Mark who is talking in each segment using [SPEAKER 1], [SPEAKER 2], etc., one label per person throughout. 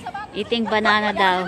[SPEAKER 1] Eating banana daw.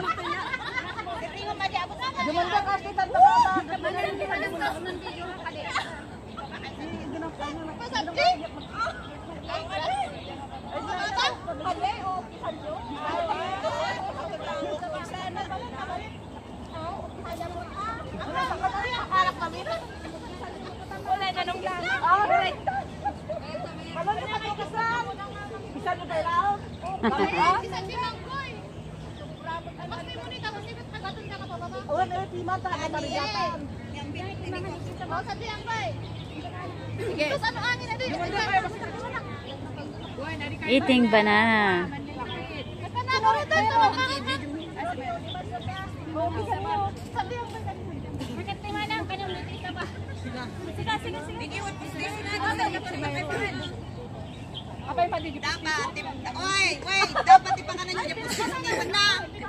[SPEAKER 1] Eating banana.
[SPEAKER 2] Dapat ipakanan nyo yung posisyon na.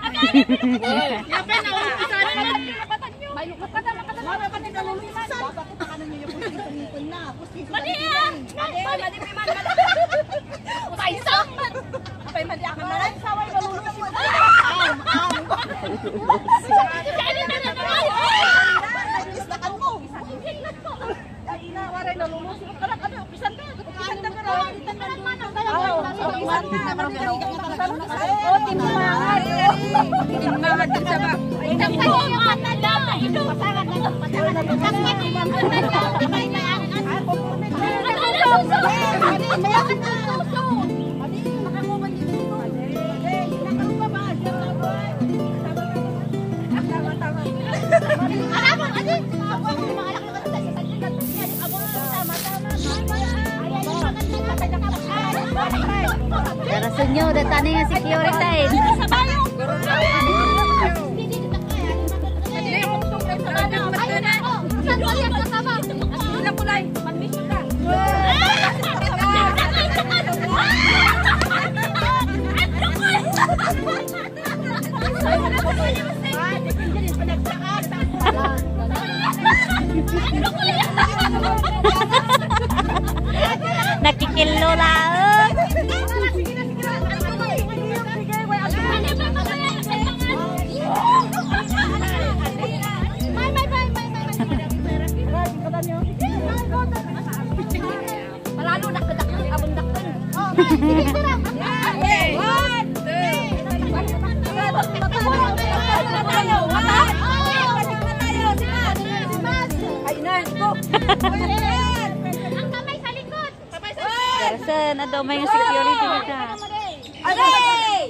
[SPEAKER 1] Rason nyo, datang nga security. Nakikilo lang. Darasan, ada may security kita.
[SPEAKER 2] Aray!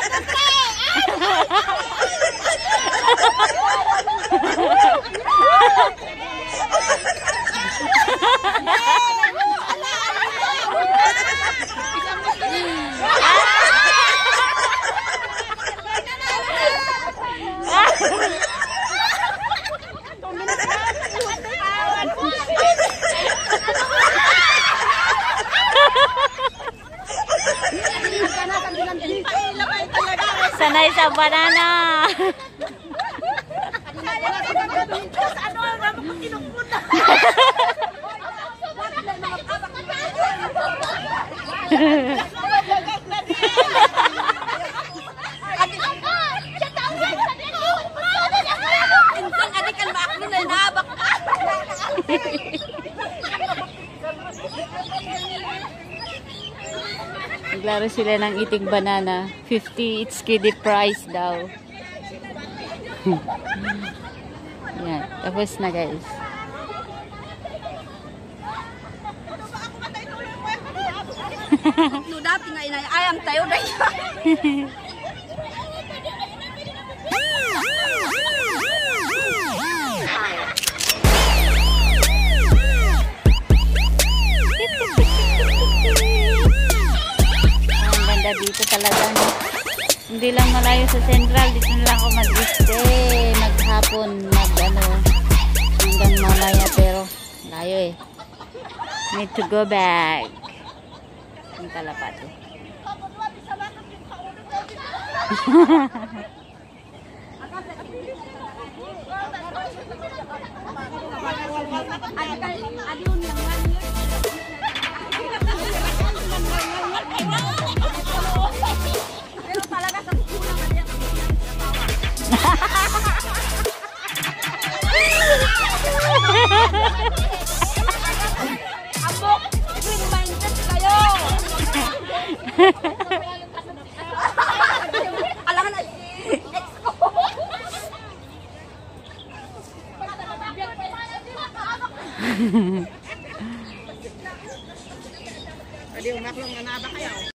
[SPEAKER 1] Sanay sa banana. Naglaro sila ng eating banana. 50 each kiddie price daw. Yan. Tapos na guys.
[SPEAKER 2] Dati nga inayayang tayo na yan.
[SPEAKER 1] Dito talaga, no? Hindi lang malayo sa Central, dito na lang ako mag-stay, maghapon, mag-ano, hanggang mamaya, pero layo eh. Need to go back. Ang Kalapate.
[SPEAKER 2] Adi umaklong na ba kayo?